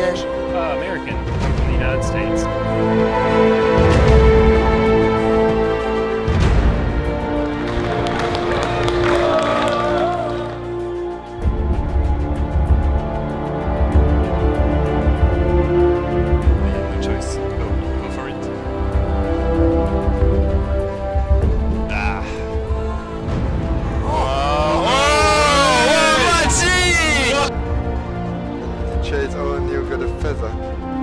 British? American. I'm from the United States. No choice. Go for it. Ah. Chase, oh, and you got a feather.